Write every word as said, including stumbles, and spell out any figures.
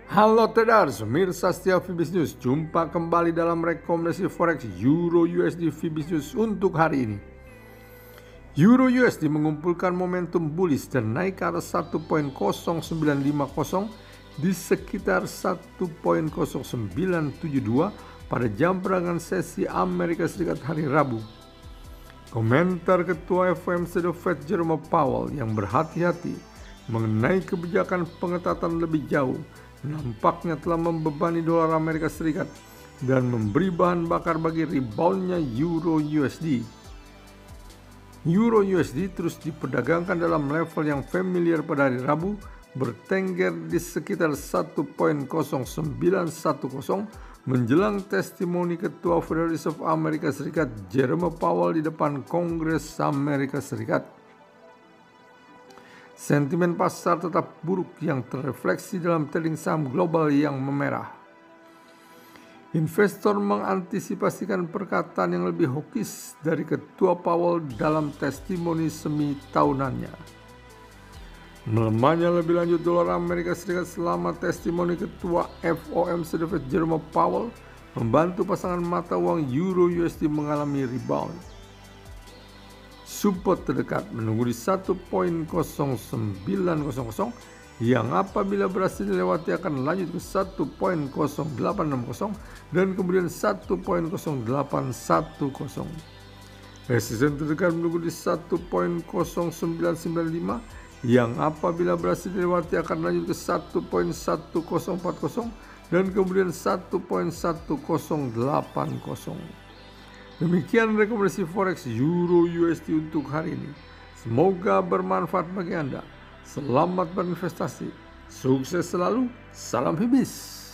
Halo traders, pemirsa setia Fibis News. Jumpa kembali dalam rekomendasi forex Euro U S D Fibis News untuk hari ini. Euro U S D mengumpulkan momentum bullish dan naik ke atas satu koma nol sembilan lima nol di sekitar satu koma nol sembilan tujuh dua pada jam peragangan sesi Amerika Serikat hari Rabu. Komentar Ketua F O M C The Fed Jerome Powell yang berhati-hati mengenai kebijakan pengetatan lebih jauh nampaknya telah membebani dolar Amerika Serikat dan memberi bahan bakar bagi reboundnya Euro U S D. Euro U S D terus diperdagangkan dalam level yang familiar pada hari Rabu, bertengger di sekitar satu koma nol sembilan satu nol menjelang testimoni Ketua Federal Reserve Amerika Serikat Jerome Powell di depan Kongres Amerika Serikat. Sentimen pasar tetap buruk yang terrefleksi dalam trading saham global yang memerah. Investor mengantisipasikan perkataan yang lebih hawkish dari Ketua Powell dalam testimoni semi tahunannya. Melemahnya lebih lanjut dolar Amerika Serikat selama testimoni Ketua F O M C The Fed Jerome Powell membantu pasangan mata uang Euro U S D mengalami rebound. Support terdekat menunggu di satu koma nol sembilan nol nol yang apabila berhasil dilewati akan lanjut ke satu koma nol delapan enam nol dan kemudian satu koma nol delapan satu nol. Resisten terdekat menunggu di satu koma nol sembilan sembilan lima yang apabila berhasil dilewati akan lanjut ke satu koma satu nol empat nol dan kemudian satu koma satu nol delapan nol. Demikian rekomendasi forex Euro U S D untuk hari ini. Semoga bermanfaat bagi Anda. Selamat berinvestasi. Sukses selalu. Salam Fibis.